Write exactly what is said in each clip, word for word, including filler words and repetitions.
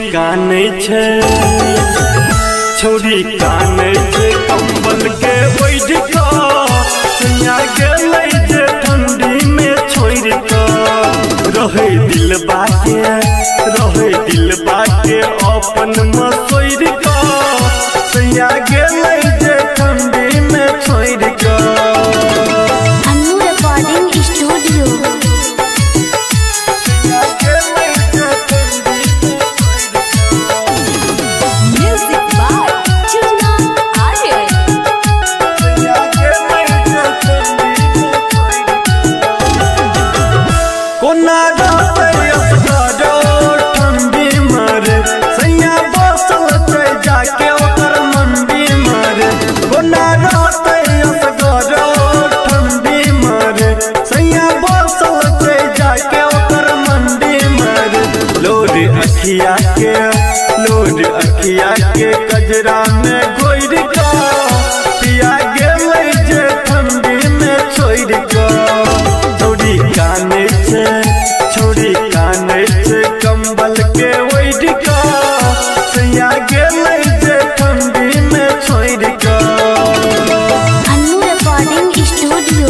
काने छे छोड़ी काने छे कंबल के बैठ का सैया गेलै जे ठंडी में छोड़ का रहे दिल बाटे रहे दिल बाटे अपन मसोर का सैया गेलै जे ठंडी में छोड़ का अन्नू रिकॉर्डिंग स्टूडियो अखिया के लोड अखिया के कजरा में गोइर का पिया गेलै जे ठंडी में छोड़ का छोड़ी काने छे छोड़ी काने छे कंबल के ओढ़ का सैया गेलै जे ठंडी में छोड़ का अन्नू रिकॉर्डिंग स्टूडियो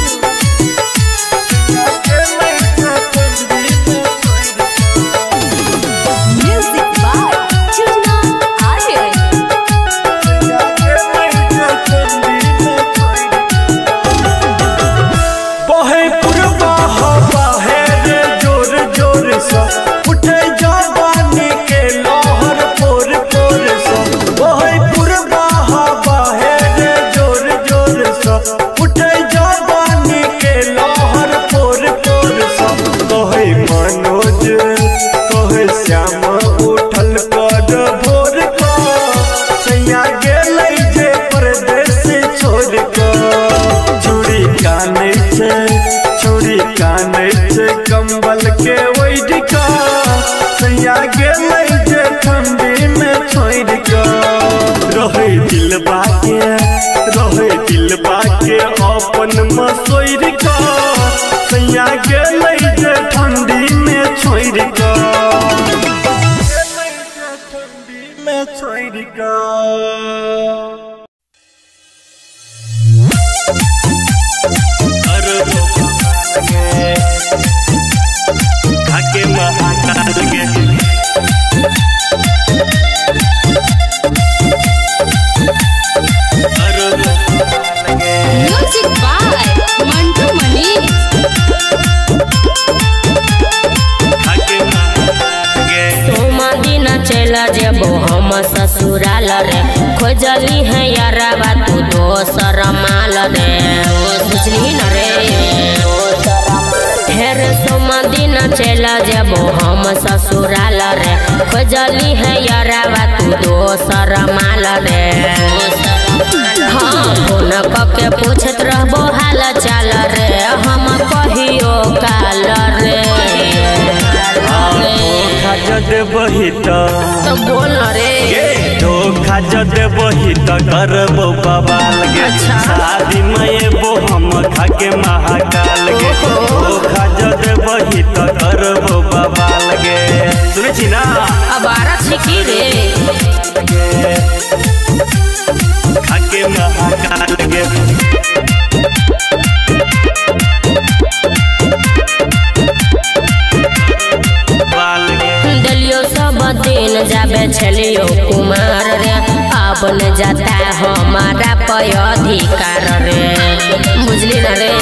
कंबल के ओढ़ का सैया गेलै जे ठंडी में छोड़ का रहे दिल बाटे रहे दिल बाटे अपन मसोर का सैया गेलै जे ठंडी में छोड़ का ठंडी में छोड़ का खाके महाकाल के म्यूजिक बाय मंटू मनी खाके महाकाल के सोमा दिन चला जेबो हम ससुराल रे खोजली है याराबा तू दोसर माल रे बुझली न रे फेर सोमा दिन चला जेबो हम ससुराल रे खोजली है याराबा तू दोसर माल रे हाँ फोन कके पूछत रहबो हाल चाल रे हम कहियो काल रे देबही तो बोल रे धोखा जो देबही तो करबो बवाल गे शादी में एबो हम खाके महाकाल गे धोखा जो देबही तो करबो बवाल गे सुनै छी ना अब आरा छिकी रे खाके महाकाल गे दलियो सब दिन जाबे छलियो कुमार रे अब न जाता हमारा पय अधिकार रे बुझली न रे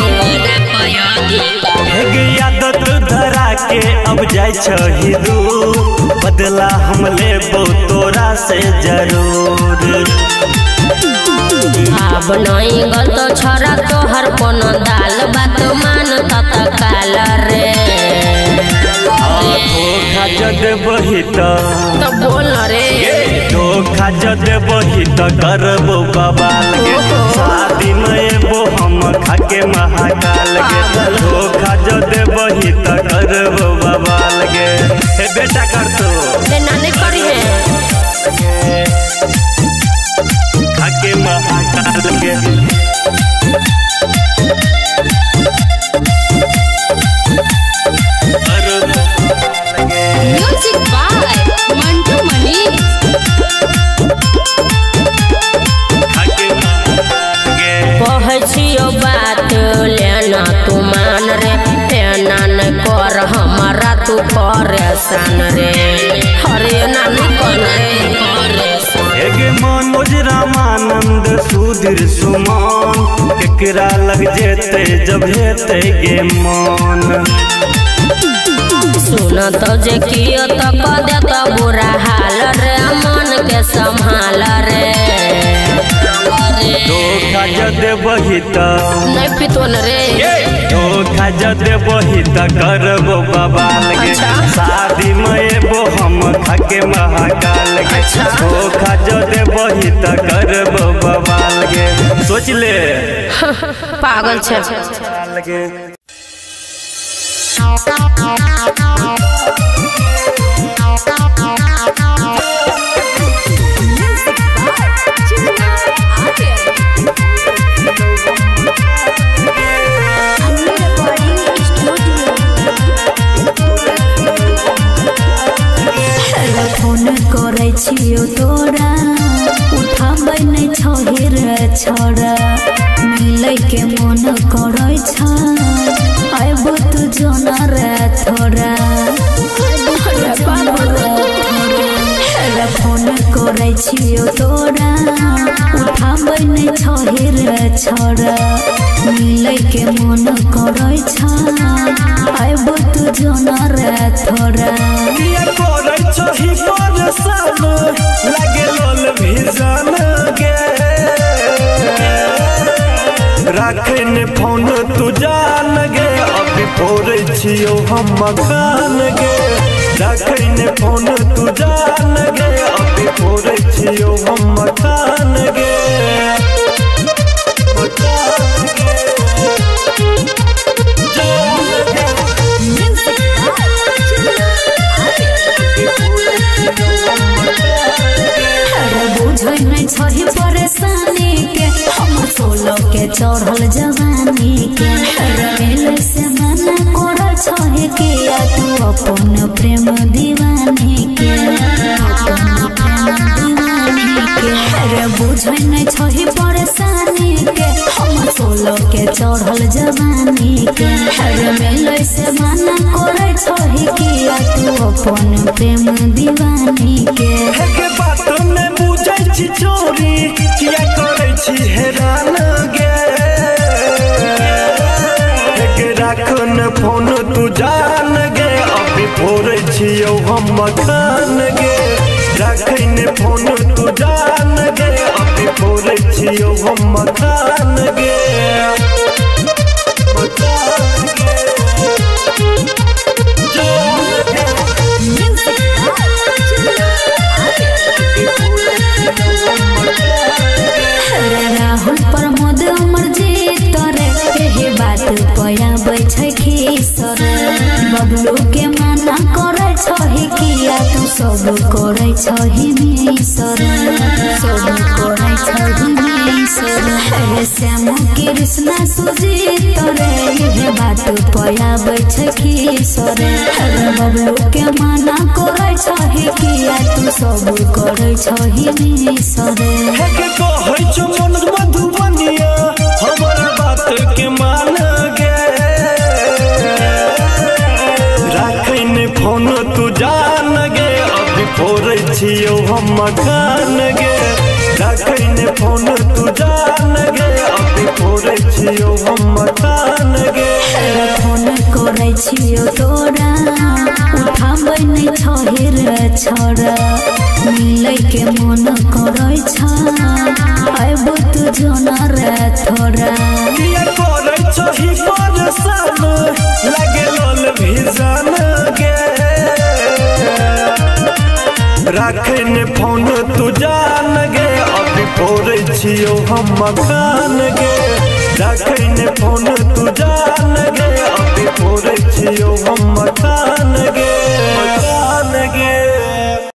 आदत धरा के अब जाय छही दूर बदला हम लेबो तोरा से जरूर अब नहीं गल तो छोरा तोहर कोनो दाल बात मान तत्काल रे धोखा जो देबही तो बोल रे धोखा जो देबही तो करबो बवाल गे शादी में एबो हम खाके महाकाल गे धोखा जो देबही तो करबो बवाल गे हे बेटा कर तो नहीं करी है खाके महाकाल गे म्यूजिक बाय मंटू पर हमारा तू परेशान रे हरे नानी कौन रे एगे मनोज रामानंद सुधीर सुमन केकरा लग जेते जब हेते गे मन सुन तो जे कियो तो क दे तो बुरा हाल रे मन के संभाल रे धोखा जदे बहित नहीं पितोन रे धोखा जदे बहित करबो बवाल गे शादी में एबो हम खाके महाकाल गे धोखा जदे बहित करबो बवाल गे सोच ले पागल छे करे छियो तोरा उठाबै नै छहिर छोरा मिलै के मन करे छ आइबो तू जोना रे थोरा अरे बाबा रे फोन करे छियो तोरा उठाबै नै छहिर छोरा मिलै के मन करे छ आइबो तू जोना रे थोरा छही परेशान लागे लोल भिजन गे राखे ने फोन तू जान गे अभी फोड़े छियो हम मकान गे राखे ने फोन तू जान गे अभी फोड़े छियो हम मकान गे मकान गे छही परेशानी के हम सोलो के चढ़ल जवानी के रेल से मना कर छही के तू अपन प्रेम दीवानी के अपन प्रेम दीवानी के रे बुझै नै छही परेशानी के हम सोलो के चढ़ल जवानी के रेल से मना कर छही के तू अपन प्रेम दीवानी के के बात में बुझै छी चोरी किया करे छी हैरान गे के राखन फोन तू जान गे अभी फोड़े छियो हम मकान गे राखन फोन तू जान गे अभी फोड़े छियो हम मकान गे मकान गे राहुल प्रमोद अमर जीत रे एही बात पया बैठे खीसर बबलू के माना करे छही किया तू सब करे छही मिसर सब करे छही मिसर हे श्याम कृष्ण सुजीत रे एही बात पया बैठे खीसर बबलू के माना करे छही किया तू सब करे छही मिसर हे के कहै छ मन मधुबनिया हमर बात के मान गे राखै ने फोन तू जान गे अभी फोड़े छियो हम मकान गे राखै ने फोन तू जान गे अभी फोड़े छियो हम मकान गे फोन करे छियो तोरा उठाबै नै छहिर छोरा मिलै के मन करे छ आइबो तू जोना रे थोरा किया करे छही परेशान लागे लोल भिजन गे राखे ने फोन तू जान गे अभी फोड़े छियो हम मकान गे राखे ने फोन तू जान गे अभी फोड़े छियो हम मकान